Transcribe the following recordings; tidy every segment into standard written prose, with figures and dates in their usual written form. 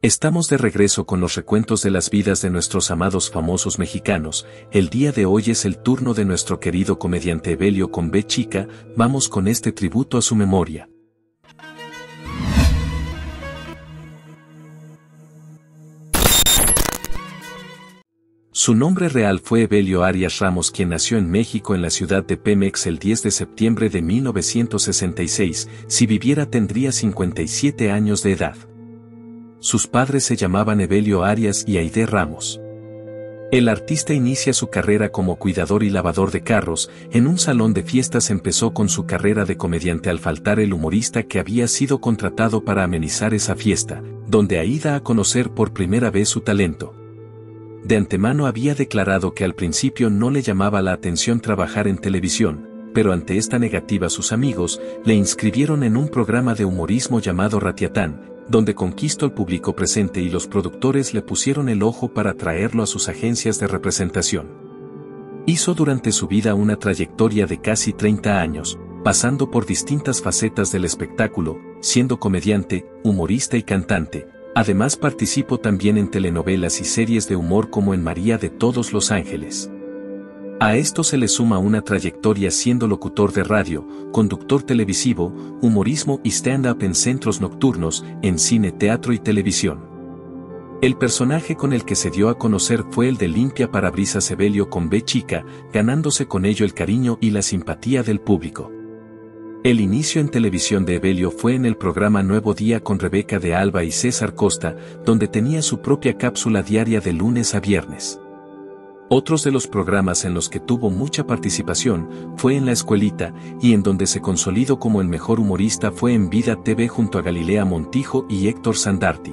Estamos de regreso con los recuentos de las vidas de nuestros amados famosos mexicanos. El día de hoy es el turno de nuestro querido comediante Evelio con B chica. Vamos con este tributo a su memoria. Su nombre real fue Evelio Arias Ramos, quien nació en México en la ciudad de Pemex el 10 de septiembre de 1966. Si viviera tendría 57 años de edad. Sus padres se llamaban Evelio Arias y Aide Ramos. El artista inicia su carrera como cuidador y lavador de carros. En un salón de fiestas empezó con su carrera de comediante al faltar el humorista que había sido contratado para amenizar esa fiesta, donde ahí da a conocer por primera vez su talento. De antemano había declarado que al principio no le llamaba la atención trabajar en televisión, pero ante esta negativa sus amigos le inscribieron en un programa de humorismo llamado Ratiatán, donde conquistó al público presente y los productores le pusieron el ojo para traerlo a sus agencias de representación. Hizo durante su vida una trayectoria de casi 30 años, pasando por distintas facetas del espectáculo, siendo comediante, humorista y cantante. Además participó también en telenovelas y series de humor como en María de todos los Ángeles. A esto se le suma una trayectoria siendo locutor de radio, conductor televisivo, humorismo y stand-up en centros nocturnos, en cine, teatro y televisión. El personaje con el que se dio a conocer fue el de Limpia Parabrisas Evelio con B chica, ganándose con ello el cariño y la simpatía del público. El inicio en televisión de Evelio fue en el programa Nuevo Día con Rebeca de Alba y César Costa, donde tenía su propia cápsula diaria de lunes a viernes. Otros de los programas en los que tuvo mucha participación fue en La Escuelita, y en donde se consolidó como el mejor humorista fue en Vida TV junto a Galilea Montijo y Héctor Sandarti.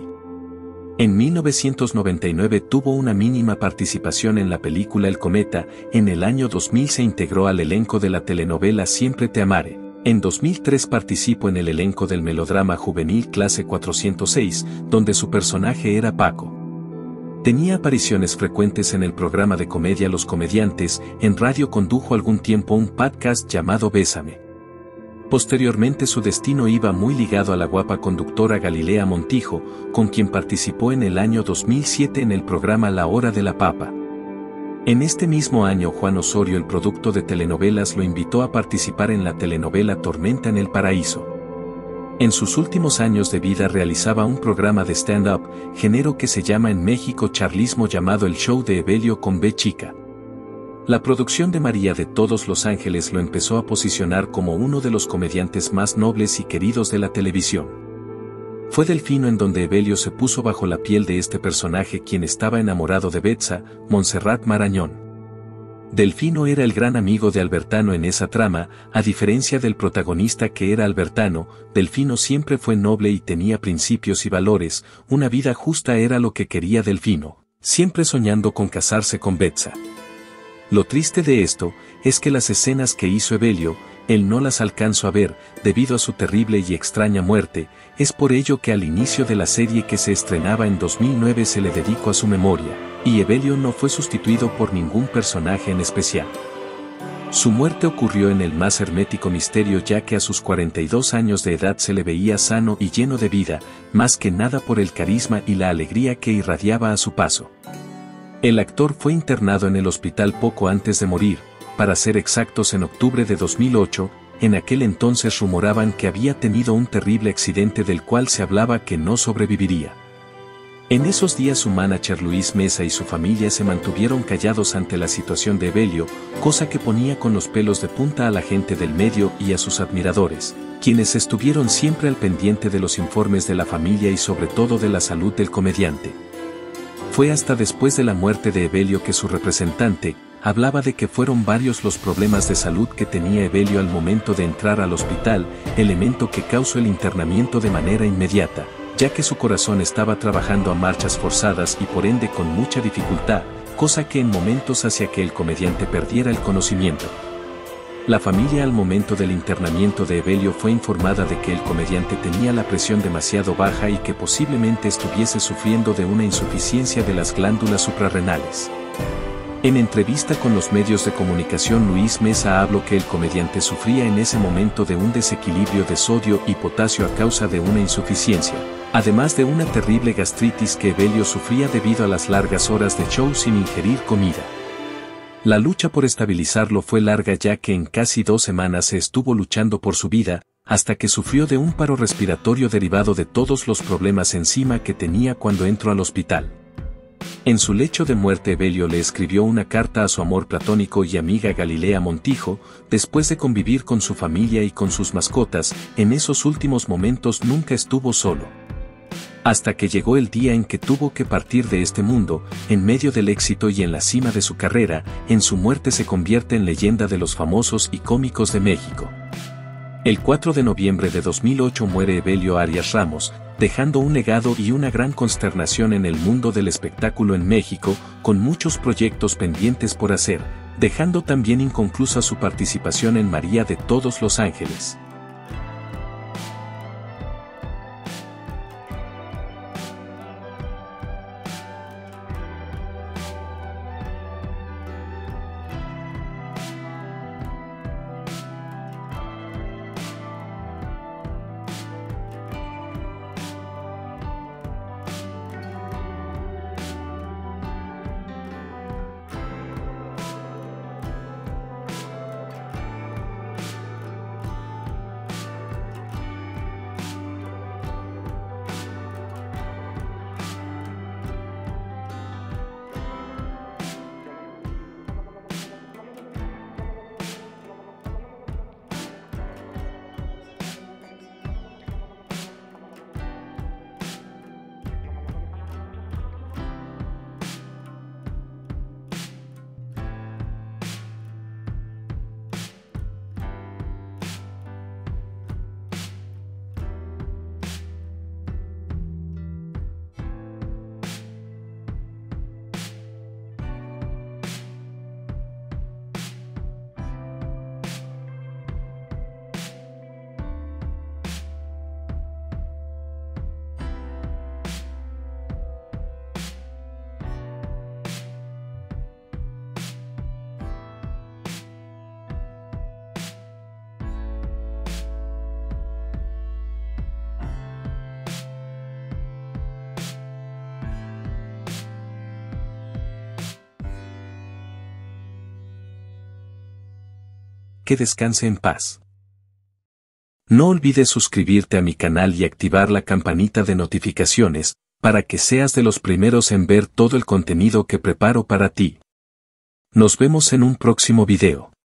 En 1999 tuvo una mínima participación en la película El Cometa. En el año 2000 se integró al elenco de la telenovela Siempre te amaré. En 2003 participó en el elenco del melodrama juvenil Clase 406, donde su personaje era Paco. Tenía apariciones frecuentes en el programa de comedia Los Comediantes. En radio condujo algún tiempo un podcast llamado Bésame. Posteriormente su destino iba muy ligado a la guapa conductora Galilea Montijo, con quien participó en el año 2007 en el programa La Hora de la Papa. En este mismo año Juan Osorio, el producto de telenovelas, lo invitó a participar en la telenovela Tormenta en el Paraíso. En sus últimos años de vida realizaba un programa de stand-up, género que se llama en México charlismo, llamado El Show de Evelio con B chica. La producción de María de todos los Ángeles lo empezó a posicionar como uno de los comediantes más nobles y queridos de la televisión. Fue Delfino en donde Evelio se puso bajo la piel de este personaje, quien estaba enamorado de Betsa, Montserrat Marañón. Delfino era el gran amigo de Albertano en esa trama. A diferencia del protagonista que era Albertano, Delfino siempre fue noble y tenía principios y valores. Una vida justa era lo que quería Delfino, siempre soñando con casarse con Betsa. Lo triste de esto es que las escenas que hizo Evelio, él no las alcanzó a ver, debido a su terrible y extraña muerte. Es por ello que al inicio de la serie que se estrenaba en 2009 se le dedicó a su memoria, y Evelio no fue sustituido por ningún personaje en especial. Su muerte ocurrió en el más hermético misterio, ya que a sus 42 años de edad se le veía sano y lleno de vida, más que nada por el carisma y la alegría que irradiaba a su paso. El actor fue internado en el hospital poco antes de morir, para ser exactos en octubre de 2008, en aquel entonces rumoraban que había tenido un terrible accidente del cual se hablaba que no sobreviviría. En esos días su manager Luis Mesa y su familia se mantuvieron callados ante la situación de Evelio, cosa que ponía con los pelos de punta a la gente del medio y a sus admiradores, quienes estuvieron siempre al pendiente de los informes de la familia y sobre todo de la salud del comediante. Fue hasta después de la muerte de Evelio que su representante hablaba de que fueron varios los problemas de salud que tenía Evelio al momento de entrar al hospital, elemento que causó el internamiento de manera inmediata, ya que su corazón estaba trabajando a marchas forzadas y por ende con mucha dificultad, cosa que en momentos hacía que el comediante perdiera el conocimiento. La familia al momento del internamiento de Evelio fue informada de que el comediante tenía la presión demasiado baja y que posiblemente estuviese sufriendo de una insuficiencia de las glándulas suprarrenales. En entrevista con los medios de comunicación, Luis Mesa habló que el comediante sufría en ese momento de un desequilibrio de sodio y potasio a causa de una insuficiencia, además de una terrible gastritis que Evelio sufría debido a las largas horas de show sin ingerir comida. La lucha por estabilizarlo fue larga, ya que en casi 2 semanas se estuvo luchando por su vida, hasta que sufrió de un paro respiratorio derivado de todos los problemas encima que tenía cuando entró al hospital. En su lecho de muerte, Evelio le escribió una carta a su amor platónico y amiga Galilea Montijo. Después de convivir con su familia y con sus mascotas, en esos últimos momentos nunca estuvo solo. Hasta que llegó el día en que tuvo que partir de este mundo, en medio del éxito y en la cima de su carrera, en su muerte se convierte en leyenda de los famosos y cómicos de México. El 4 de noviembre de 2008 muere Evelio Arias Ramos, dejando un legado y una gran consternación en el mundo del espectáculo en México, con muchos proyectos pendientes por hacer, dejando también inconclusa su participación en María de todos los Ángeles. Que descanse en paz. No olvides suscribirte a mi canal y activar la campanita de notificaciones, para que seas de los primeros en ver todo el contenido que preparo para ti. Nos vemos en un próximo video.